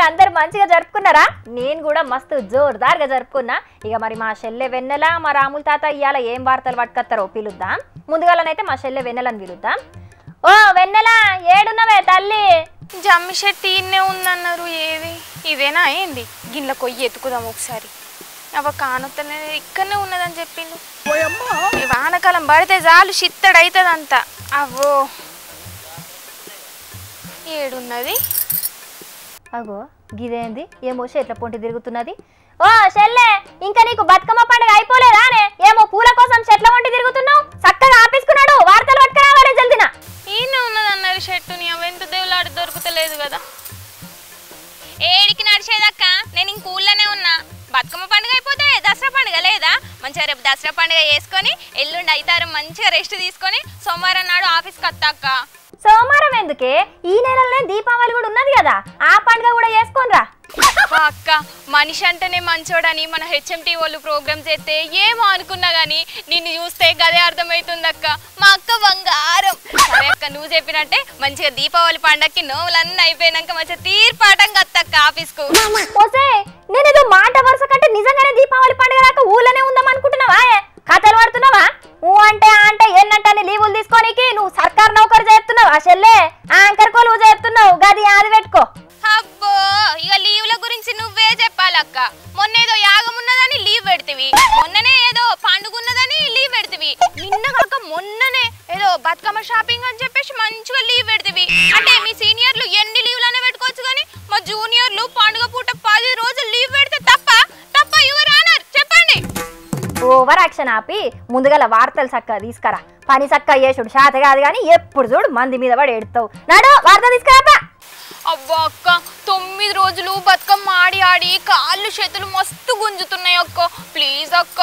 అందరు మంచిగా జరుపుకున్నారా? నేను కూడా మస్తు జోర్దార్గా జరుపుకున్నా. ఇక మరి మా చెల్లె వెన్నెల మా రాముల తాత ఇవాళ ఏం వార్తలు పట్టుకొస్తారో పిలుద్దాం. ముందుగాలనైతే మా చెల్లె వెన్నెలని పిలుద్దాం. ఓ వెన్నెల, ఏడున్నవే తల్లి? జమ్మి చెట్టు ఈయనే ఉందన్నారు. ఏది ఇదేనా ఏంది? గిన్నెల కొయ్యి ఎత్తుకుదాం ఒకసారి. అవ కానొత్తనే ఇక్కడనే ఉన్నదని చెప్పిండు. వానకాలం పడితే చాలు చిత్తడు అవుతుంది అంతా. అవో ఏడున్నది? అగో గిదేంది, ఏమో చెట్ల పొంటి తిరుగుతున్నది. ఓ చెల్లె, ఇంకా నీకు బతుకమ్మ పండుగ అయిపోలేదానే? ఏమో పూల కోసం చెట్ల పొంటి తిరుగుతున్నావు. చక్కగా ఆపేసుకున్నాడు, వార్తలు పట్టుకురావాలి జల్దిన. ఈయనే ఉన్నదన్నారు చెట్టుని. అవెంత దేవులాడి దొరుకుతలేదు కదా. ఏడికి నడిచేదక్క, నేను ఇంక ఊళ్ళోనే ఉన్నా. బతుకమ్మ పండుగ అయిపోతే దసరా పండుగ లేదా? మంచిగా రేపు దసరా పండుగ చేసుకొని ఎల్లుండి అయితారు మంచిగా రెస్ట్ తీసుకొని సోమవారం నాడు ఆఫీస్కి వస్తాక్క. సోమవారం ఎందుకే? ఈ నెలలోనే దీపావళి కూడా ఉన్నది కదా, ఆ పండుగ కూడా చేసుకోనరా. అక్క, మనిషి అంటేనే మంచోడని మన హెచ్ఎంటీ వాళ్ళు ప్రోగ్రామ్ చేస్తే ఏమో అనుకున్నా గానీ నిన్ను చూస్తే గదే అర్థమవుతుంది అక్క. మా అక్క బంగారం. సరే అక్క, నువ్వు చెప్పినట్టే మంచిగా దీపావళి పండగకి నోవులన్నీ అయిపోయినాక మంచిగా తీర్పాటం కత్తక్క ఆఫీస్కు. నేనేదో మాట వరుస కంటే నిజంగానే దీపావళి పండుగ దాకా ఊళ్ళోనే ఉందాం అనుకుంటున్నావా? కథలు పడుతున్నావా? అంటే ఎన్నంటే లీవులు తీసుకోనికి నువ్వు సర్కార్ నౌకరు చేస్తున్నావు. ఆ చెల్లె యాంకర్ కొలువు చేస్తున్నావు, గది అది పెట్టుకో. అబ్బో, ఇక లీవ్ల గురించి నువ్వే చెప్పాలక్క. మొన్నేదో యాగం ఉన్నదని లీవ్ పెడితివి, మొన్ననే ఏదో పండుగ ఉన్నదని లీవ్ పెడితివి, నిన్న కాక మొన్ననే ఏదో బతుకమ్మ షాపింగ్ అని చెప్పేసి మంచిగా లీవ్ పెడితివి. అంటే మీ సీనియర్లు ఎన్ని లీవ్లనే పెట్టుకోవచ్చు కానీ మా జూనియర్లు పండుగ పూట 10 రోజులు లీవ్ పెడితే తప్ప యువర్ ఆనర్ చెప్పండి. ఓవర్ యాక్షన్ ఆపి ముందుగల వార్తలు చక్కగా తీసుకురా. పని చక్కగా చేసుడు శాత కాదు కానీ ఎప్పుడు చూడు మంది మీద పడి ఎడుతావు. నాడు వార్త తీసుకురాపా. అబ్బా అక్క, 9 రోజులు బతుకమ్మ ఆడి ఆడి కాళ్ళు చేతులు మస్తు గుంజుతున్నాయి అక్క. ప్లీజ్ అక్క.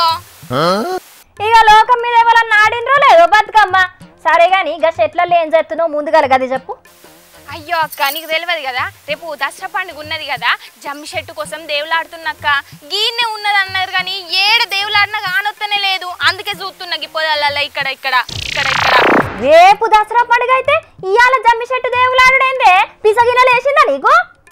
ఇక లోకం మీద ఎవరన్నా ఆడినరో లేదో బతుకమ్మ. సరే గాని ఇక చెట్లలో ఏం చేస్తున్నావు ముందుగల గది చెప్పు. అయ్యో అక్క, నీకు తెలియదు కదా, రేపు దసరా పండుగ ఉన్నది కదా. జమ్మి చెట్టు కోసం దేవులాడుతున్నక్క. గీనే ఉన్నది అన్నారు కానీ ఏడ దేవులాడినా కానొత్తనే లేదు. అందుకే చూస్తున్నా పొదాలల్లా ఇక్కడ ఇక్కడ ఇక్కడ ఇక్కడ. రేపు దసరా పండుగ అయితే ఇవాళ జమ్మి చెట్టు దేవులాడుడైందే? పిసగినలు వేసిందా నీకు?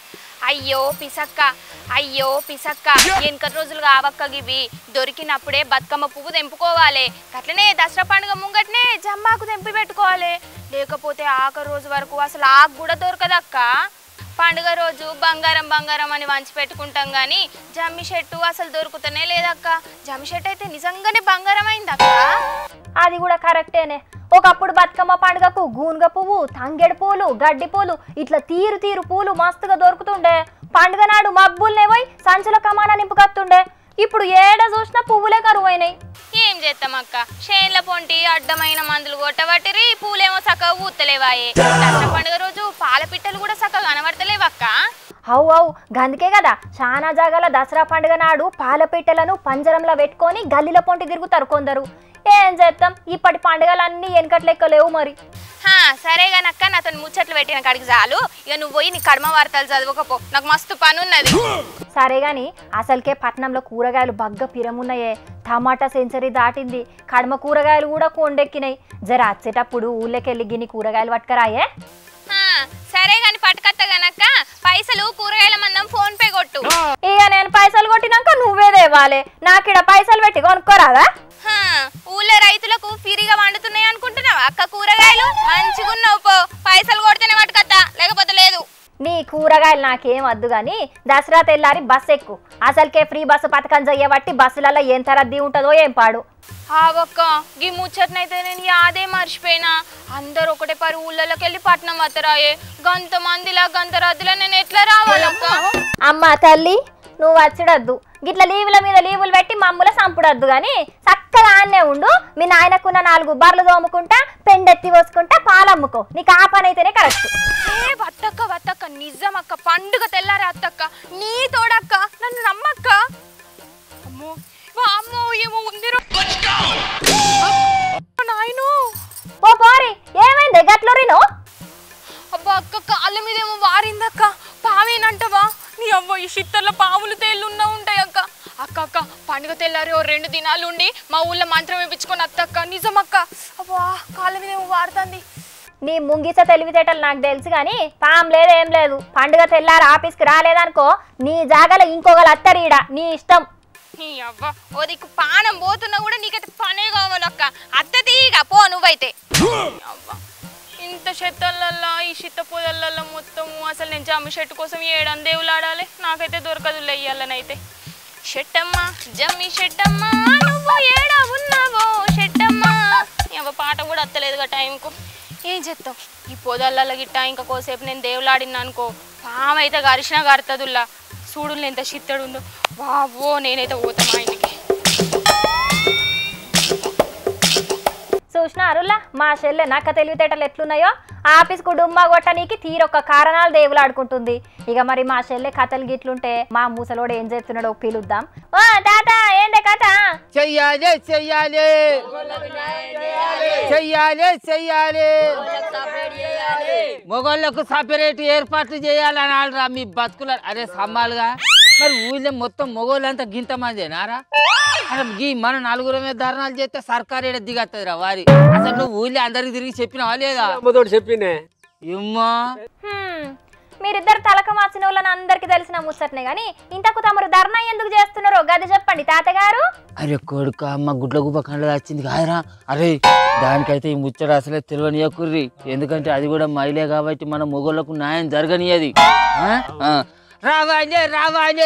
అయ్యో పిసక్క వెనక రోజులు కావక్క. గివి దొరికినప్పుడే బతుకమ్మ పువ్వు తెంపుకోవాలి. అట్లనే దసరా పండుగ ముంగట్నే జమ్మాకు తెంపి పెట్టుకోవాలి. లేకపోతే ఆఖరి రోజు వరకు అసలు ఆకు కూడా దొరకదక్క. పండుగ రోజు బంగారం బంగారం అని వంచి పెట్టుకుంటాం కానీ జమ్మి చెట్టు అసలు దొరుకుతూనే లేదక్క. జమ్మి చెట్టు అయితే నిజంగానే బంగారం అయిందక్క. అది కూడా కరెక్టేనే. ఒకప్పుడు బతుకమ్మ పండుగకు గూనుగ పువ్వు, తంగెడు పూలు, గడ్డి పూలు ఇట్లా తీరు తీరు పూలు మస్తుగా దొరుకుతుండే. పండుగ నాడు మబ్బుల్నే పోయి సంచుల కమాన నింపుకత్తుండే. ఇప్పుడు ఏడ చూసినా పువ్వులే కరువైనాయి. ఏం చేస్తాం అక్క, చేన్ల పొంటి అడ్డమైన మందులు కొట్టబట్టిరి, పూలేమో చక్కగా ఊతలేవాయే. దసరా పండుగ రోజు పాల పిట్టలు కూడా చక్కగా కనబడతలేవక్క. అవు గందుకే కదా చాలా జాగాల దసరా పండుగ నాడు పాల పిట్టలను పంజరంలో పెట్టుకొని గల్లీల పొంటి తిరుగుతారు కొందరు. ఏం చేస్తాం, ఇప్పటి పండుగలన్నీ వెనకట్ లెక్క లేవు మరి. సరే గానక్క, నాతో ముచ్చట్లు పెట్టిన కాడికి చాలు. ఇక నువ్వు పోయి నీ కర్మ వార్తలు చదవకపో, నాకు మస్తు పని ఉన్నది. సరే గాని అసలుకే పట్నంలో కూరగాయలు బగ్గ పిరమున్నాయే. టమాటా సెంచరీ దాటింది. కడమ కూరగాయలు కూడా కొండెక్కినాయి. జర వచ్చేటప్పుడు ఊళ్ళకెళ్ళి గిన్ని కూరగాయలు పట్టుకరాయే. సరే గాని పట్టుకత్త గనక్క, పైసలు కూరగాయల మందం ఫోన్ పే కొట్టు. ఇక నేను పైసలు కొట్టినాక నువ్వే దేవాలి. నాకిడ పైసలు పెట్టి కొనుక్కోరాదా? ఊళ్ళో రైతులకు ఫ్రీగా వండుతున్నాయి అనుకుంటున్నావా అక్క? కూరగాయలు మంచిగున్నావు పో. పైసలు కొడితేనే పట్టుకత్తా, లేకపోతే లేదు. నీ కూరగాయలు నాకేం వద్దు గాని దసరా తెల్లారి బస్ ఎక్కు. అసలుకే ఫ్రీ బస్సు పథకం చెయ్యబట్టి బస్సులలో ఎంత రద్దీ ఉంటుందో ఏం పాడు. ఆవక్క, గీ ముచ్చట్నైతే నేను యాదే మర్చిపోయినా. అందరు ఒకటే పరి ఊళ్ళలోకి వెళ్ళి పట్నం వత్తరాయే. గంత మందిలా గంత రద్దీలో నేను ఎట్లా రావాలక్క? అమ్మ తల్లి, నువ్వు వచ్చడద్దు. గిట్ల లీవుల మీద లీవులు పెట్టి మమ్ముల సంపుడద్దు గాని చక్కగా ఆన్నే ఉండు. మీ నాయనకున్న 4 బర్రెలు తోముకుంటా, పెండెత్తి పోసుకుంటా, పాలమ్ముకో. నీకు ఆ పని అయితేనే కరెక్ట్. వత్తక్క నిజం అక్క, పండుగ తెల్లారే అత్తక్క. నీ తోడక్క, నన్ను నమ్మక్క. అమ్మో అమ్మో, ఏమో ఉంది నాయను. ఓ పోరి, ఏమైంది గట్లూరిను? అబ్బా అక్క, కాళ్ళ మీద ఏమో వారిందక్క. పావేనంటవా? నీ అవ్వ, ఈ షిత్తర్లో పావులు తేళ్ళు ఉంటాయి అక్క. అక్క పండుగ తెల్లారి 2 దినాలు ఉండి మా ఊళ్ళో మంత్రం వేయించుకొని అత్తక్క. నిజమక్క. అబ్బా, కాళ్ళ మీద ఏమో వాడుతుంది. నీ ముంగిస తెలివితేటలు నాకు తెలుసు కానీ పాం లేదు ఏం లేదు. పండుగ తెల్లారు ఆఫీస్కి రాలేదనుకో నీ జాగలో ఇంకొకరు అత్తరీడ నీ ఇష్టం. అవ్వ ఓ దిక్కు పానం పోతున్నా కూడా నీకైతే పనే కావాలక్క. అత్త తీగ పో నువ్వైతే. అవ్వ ఇంత చెత్తలల్లో ఈ చిత్త పొదలల్లో మొత్తము అసలు నేను జమ్మి చెట్టు కోసం ఏడని దేవులాడాలి. నాకైతే దొరకదు లెయ్యాలనైతే. చెట్టమ్మ జమ్మి చెట్టమ్మ నువ్వు ఏడా ఉన్నావో చెట్టమ్మ. అవ్వ పాట కూడా అత్తలేదుగా టైంకు. ఏం చెప్తావు ఈ పొదలలో గిట్ట ఇంకా కోసేపు నేను దేవులాడినా అనుకో పామైతే గరిచినా గరుతుందిలా. చూడులు ఎంత చిత్తడు ఉందో. బాబో నేనైతే పోతా మా ఇంటికి. చూసినారులా మా చెల్లె నక్క తెలివితేటలు ఎట్లున్నాయో. ఆఫీస్కు డుమ్మా కొట్టనీకి తీరొక్క కారణాలు దేవులాడుకుంటుంది. ఇక మరి మా చెల్లె కథలు గిట్లుంటే మా మూసలోడు ఏం చేస్తున్నాడో పిలుద్దాం. ఓ తాత ఏందే కథ? చెయ్యాలి చెయ్యాలి చెయ్యాలి చెయ్యాలి మొగోళ్ళకు సపరేట్ ఏర్పాట్లు చేయాలని ఆడరా మీ బతుకుల. అరే సమ్మాలుగా మరి ఊళ్ళో మొత్తం మొగోళ్ళంతా గింత మందేనారా? అసలు మన నలుగురమే ధర్నాలు చేస్తే సర్కారు ఏడ దిగత్తదిరా వారి. అసలు నువ్వు ఊళ్ళో అందరికి తిరిగి చెప్పినావా లేదా? చెప్పినే ఏమ్మా మీరిద్దరు తలక మార్చిన వాళ్ళని అందరికి తెలిసిన ముచ్చట్నే గాని ఇంతకు తమరు ధర్నా ఎందుకు చేస్తున్నారో గది చెప్పండి తాతగారు. అరే కొడుక అమ్మ గుడ్ల గుబ్బ కండ్ల వచ్చింది కాయరా. అరే దానికైతే ఈ ముచ్చట అసలే తెలియనియకుర్రి. ఎందుకంటే అది కూడా మహిళే కాబట్టి మన మొగోళ్ళకు న్యాయం జరగనియది. రావాలి రావాలి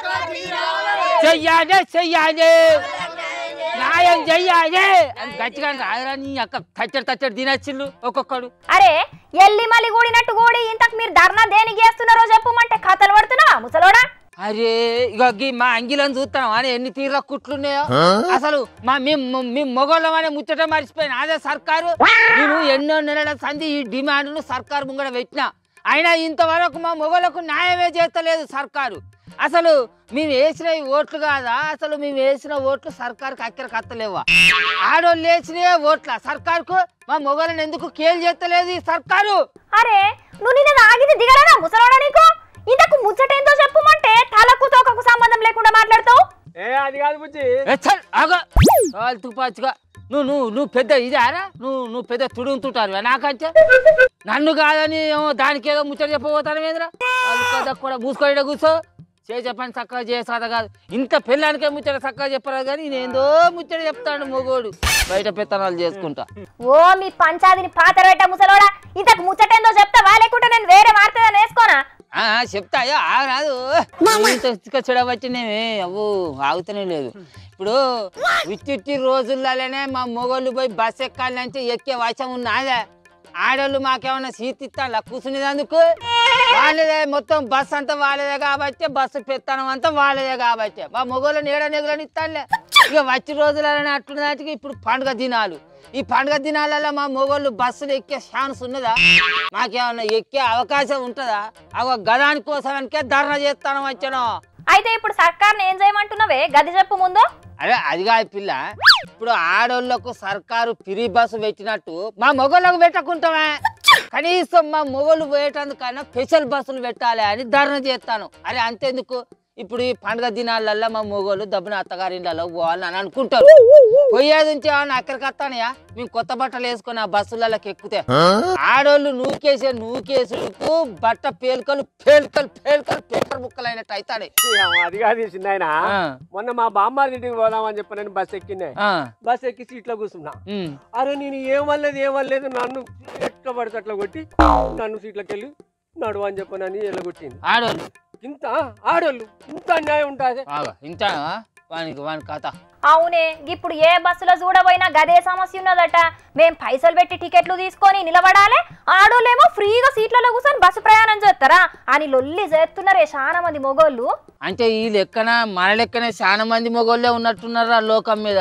చెయ్యాలి చెయ్యాలి న్యాయం చెయ్యాలి అని గట్టిగా రాయరా. నీ అక్క తచ్చడి తచ్చడి తినచ్చిళ్ళు ఒక్కొక్కడు. అరే ఎల్లి మళ్ళీ కూడినట్టు కూడి ఇంతకు మీరు ధర్నా దేనికి చేస్తున్నారో చెప్పమంటే కథలు పడుతున్నావా ముసలోడా? అరే ఇక మా అంగిలను చూస్తాం అని ఎన్ని తీర్ల కుట్లున్నాయో. అసలు మీ మొగోళ్ళం అనే ముచ్చట మర్చిపోయిన అదే సర్కారు. నేను ఎన్నో నెలల సంధి ఈ డిమాండ్ను సర్కారు ముంగడ పెట్టినా అయినా ఇంతవరకు మా మొగోళ్ళకు న్యాయమే చేస్తలేదు సర్కారు. అసలు మేము వేసిన ఓట్లు కాదా? అసలు మేము వేసిన ఓట్లు సర్కారుకి అక్కడికి అత్తలేవా? ఆడోళ్ళు వేసిన ఓట్ల సర్కారుకు మా మొగోళ్ళని ఎందుకు కేలు చేస్తలేదు ఈ సర్కారు? అరే నువ్వు నిన్న ఆగితే దిగలనా ముసలోడా నీకు? ఇంతకు ముచ్చటేందో చెప్పమంటే తలకు తోకకు సంబంధం లేకుండా మాట్లాడతావు. అది కాదు బుజ్జి. తుపాచుగా నువ్వు పెద్ద ఇదారా? నువ్వు పెద్ద తుడుతుంటారు నాకంటే. నన్ను కాదని దానికి ఏదో ముచ్చట చెప్పబోతాను ఏంద్రా? అది కూడా మూసుకో కూర్చో. చెప్పండి చక్కగా చేసాద కాదు. ఇంత పెళ్ళానికే ముచ్చట చక్కగా చెప్పరాదు కానీ నేనేందో ముచ్చట చెప్తాను మొగోడు బయట పెత్తనాలు చేసుకుంటా. ఓ మీ పంచాదిని పాతర పెట్ట ముసలోడా. ఇంతకు ముచ్చటేందో చెప్తావా లేకుంటే నేను వేరే వార్తదని వేసుకోనా? చెప్తాయో ఆగరాదు. చెడవచ్చినేమే అవ్వు ఆగుతూనే లేదు. ఇప్పుడు విచ్చి రోజుల్లోనే మా మొగోళ్ళు పోయి బస్సు ఎక్కాలంటే ఎక్కే వశం ఉన్నాదే. ఆడోళ్ళు మాకేమన్నా సీట్ ఇస్తాను కూర్చునేందుకు వాళ్ళదే. మొత్తం బస్సు అంతా వాళ్ళదే కాబట్టి బస్సు పెత్తనం అంతా వాళ్ళదే కాబట్టి మా మొగోళ్ళని ఏడనెగులని ఇస్తానులే. ఇక వచ్చే రోజులనే అట్లున్నదానికి ఇప్పుడు పండుగ దినాలు. ఈ పండుగ దినాలలో మా మొగోళ్ళు బస్సులు ఎక్కే ఛాన్స్ ఉన్నదా? మాకేమన్నా ఎక్కే అవకాశం ఉంటుందా? అవ గదాని కోసానికే ధర్నా చేస్తాను వచ్చాను. అయితే ఇప్పుడు సర్కార్ని ఏం చేయమంటున్నావే గది చెప్పు ముందు. అరే అది కాదు పిల్ల. ఇప్పుడు ఆడోళ్ళకు సర్కారు ఫ్రీ బస్సు పెట్టినట్టు మా మొగోళ్ళకు పెట్టకుంటామే. కనీసం మా మొగోళ్ళు పోయేటందుకన్నా స్పెషల్ బస్సులు పెట్టాలి అని ధర్నా చేస్తాను. అరే అంతేందుకు ఇప్పుడు ఈ పండుగ దినాలల్లో మా మొగోళ్ళు దబ్బున అత్తగారింళ్ళలో పోవాలని అని అనుకుంటారు. పోయేది నుంచి ఏమన్నా అక్కడికి వస్తానయా? మేము కొత్త బట్టలు వేసుకొని ఆ బస్సులకి ఎక్కితే ఆడోళ్ళు నూకేసుడుకు బట్ట పేలికలు పేలికలు పేలికలు పేపర్ ముక్కలు అయినట్టు అవుతాడు. అది కాదు చిన్న మొన్న మా బామ్మారి ఇంటికి పోదామని చెప్పి నేను బస్సు ఎక్కినా. బస్సు ఎక్కి సీట్లో కూర్చున్నా. అరే నేను ఏమనలేదు నన్ను ఎట్లా పడితే అట్లా కొట్టి నన్ను సీట్లోకి వెళ్ళి నడువు అని చెప్పనని ఎల్లగొట్టింది. ఆడోళ్ళు ఇంత ఆడోళ్ళు ఇంత అన్యాయం ఉంటుంది. ఇంత వాని కథ. అవునే ఇప్పుడు ఏ బస్సులో చూడబోయినా గదే సమస్య ఉన్నదట. మేం పైసలు పెట్టి టికెట్లు తీసుకొని నిలబడాలి, ఆడోళ్ళేమో ఫ్రీగా సీట్లలో కూర్చొని బస్సు ప్రయాణం చేస్తారా అని లొల్లి చేస్తున్నారే చాలా మంది మొగోళ్ళు. అంటే ఈ లెక్కన మన లెక్కనే చాలా మంది మొగోళ్ళే ఉన్నట్టున్నారు ఆ లోకం మీద.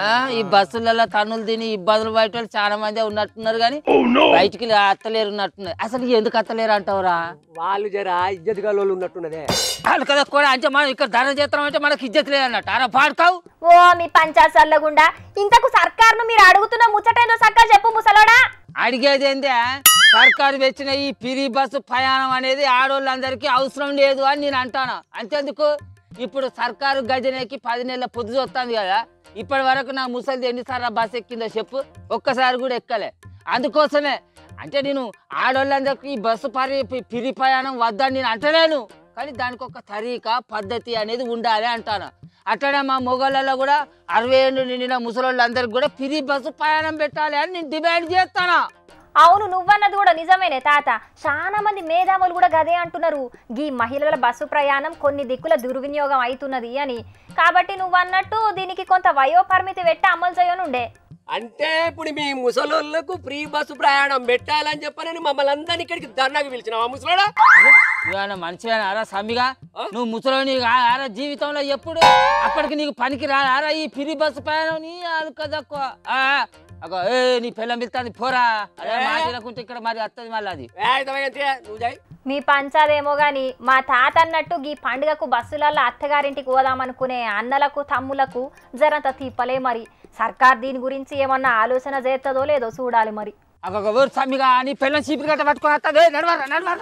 ఈ బస్సులలో తన్నులు తిని ఇబ్బందులు బయట వాళ్ళు చాలా మంది ఉన్నట్టున్నారు కానీ బయటికి అత్తలేరు ఉన్నట్టున్నారు. అసలు ఎందుకు అత్తలేరు అంటావురా? వాళ్ళు జరా ఇజ్జత్ గల్లోళ్ళు ఉన్నట్టున్నదే. వాళ్ళు కదా కూడా అంటే మనం ఇక్కడ ధర చేస్తాం అంటే మనకి ఇజ్జత్ లేదన్నట్టు. అలా పాడుకావు. ఓ మీ పంచాయతీలగుండా ఇంతకు సర్కారును మీరు అడుగుతున్న ముచ్చటేందో సక్క చెప్పు ముసలోడా. అడిగేది ఏందే సర్కారు తెచ్చిన ఈ ఫ్రీ బస్సు ప్రయాణం అనేది ఆడోళ్ళందరికీ అవసరం లేదు అని నేను అంటాను. అంతేందుకు ఇప్పుడు సర్కారు గజనేకి 10 నెలల పొద్దు వస్తుంది కదా. ఇప్పటి వరకు నా ముసలిది ఎన్నిసార్లు బస్సు ఎక్కిందో చెప్పు? ఒక్కసారి కూడా ఎక్కలే. అందుకోసమే అంటే నేను ఆడోళ్ళందరికీ బస్సు పిరి ప్రయాణం వద్దని నేను అంటలేను, కానీ దానికి ఒక తరీకా పద్ధతి అనేది ఉండాలి అంటాను. అట్లనే మా మొగళ్ళలో కూడా 60 ఏళ్ళు నిండిన ముసలోళ్ళందరికీ కూడా పిరి బస్సు ప్రయాణం పెట్టాలి అని నేను డిమాండ్ చేస్తాను. అవును, నువ్వన్నది కూడా నిజమేనే తాత. చాలా మంది మేధావులు కూడా గదే అంటున్నారు, గీ మహిళల బస్సు ప్రయాణం కొన్ని దిక్కుల దుర్వినియోగం అవుతున్నది అని. కాబట్టి నువ్వన్నట్టు దీనికి కొంత వయోపరిమితి పెట్టి అమలు చేయనుండే. అంటే ఇప్పుడు మీ ముసలోళ్ళకు ఫ్రీ బస్సు ప్రయాణం పెట్టాలని చెప్పనని మమ్మల్ని అందరినీ ఇక్కడికి ధర్నాకు పిలిచినావా ముసలోడా? మంచిగా ఆరా సమ్మిగా, నువ్వు ముసలోని ఆరా జీవితంలో ఎప్పుడు అప్పటికి నీకు పనికి రారా ఈ ఫ్రీ బస్సు ప్రయాణం? నీ అలుకదక్కువ నీ పిల్లం పిలుతుంది పోరా, అదే మాట్లాడుకుంటే ఇక్కడ మరి వస్తుంది మళ్ళీ అది. మీ పంచాదేమో గాని మా తాత అన్నట్టు ఈ పండుగకు బస్సులలో అత్తగారింటికి పోదామనుకునే అన్నలకు తమ్ములకు జరంత తిప్పలే. మరి సర్కార్ దీని గురించి ఏమన్నా ఆలోచన చేస్తుందో లేదో చూడాలి. మరి సమ్మిగా నీ పిల్లని చీపురు గట్ట పట్టుకొని వస్తుంది, నడవరా నడవరా.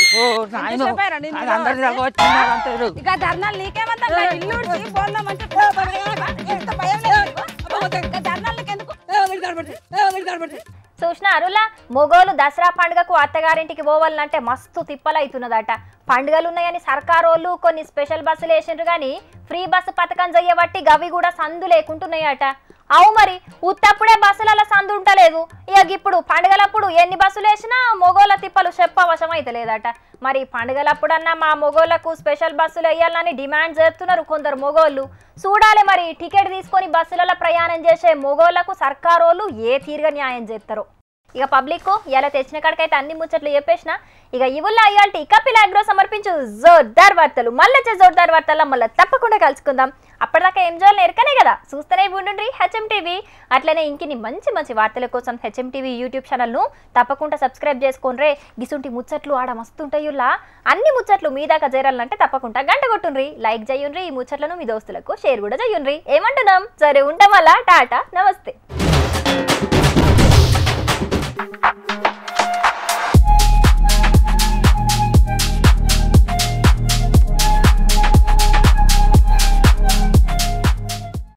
చూసిన అరులా మొగోలు దసరా పండుగకు అత్తగారింటికి పోవాలంటే మస్తు తిప్పలవుతున్నదట. పండుగలున్నాయని సర్కారోళ్ళు కొన్ని స్పెషల్ బస్సులు వేసిండ్రు కానీ ఫ్రీ బస్సు పథకం చెయ్యబట్టి గవి కూడా సందు లేకుంటున్నాయట. అవు మరి ఉత్తప్పుడే బస్సులలో సందు ఉంటలేదు, ఇక ఇప్పుడు పండుగలప్పుడు ఎన్ని బస్సులు వేసినా మొగోళ్ళ తిప్పలు చెప్పవశం అయితే లేదట. మరి పండుగలప్పుడన్నా మా మొగోళ్లకు స్పెషల్ బస్సులు వేయాలని డిమాండ్ చేస్తున్నారు కొందరు మొగోళ్ళు. చూడాలి మరి టికెట్ తీసుకొని బస్సులలో ప్రయాణం చేసే మొగోళ్లకు సర్కారోళ్ళు ఏ తీరుగా న్యాయం చేస్తారో. ఇక పబ్లిక్ ఇలా తెచ్చిన కాడికైతే అన్ని ముచ్చట్లు చెప్పేసిన. ఇక ఇవుల్లో అయ్యాల్టి కపిల్ అగ్రో సమర్పించు జోర్దార్ వార్తలు. మళ్ళీ వచ్చే జోర్దార్ వార్తల్లో మళ్ళీ తప్పకుండా కలుసుకుందాం. అప్పటిదాకా ఏం చేయాలని ఎరకనే కదా, చూస్తూనే ఉండండి హెచ్ఎం టీవీ. అట్లనే ఇంకిని మంచి మంచి వార్తల కోసం హెచ్ఎం టీవీ యూట్యూబ్ ఛానల్ను తప్పకుండా సబ్స్క్రైబ్ చేసుకోండి. గిసుంటి ముచ్చట్లు ఆడ మస్తుంటాయుల్లా, అన్ని ముచ్చట్లు మీ దాకా చేరాలంటే తప్పకుండా గంట కొట్టుండ్రి, లైక్ చేయండి. ఈ ముచ్చట్లను మీ దోస్తులకు షేర్ కూడా చేయండి. ఏమంటున్నాం? సరే ఉంటాం, అలా టాటా నమస్తే.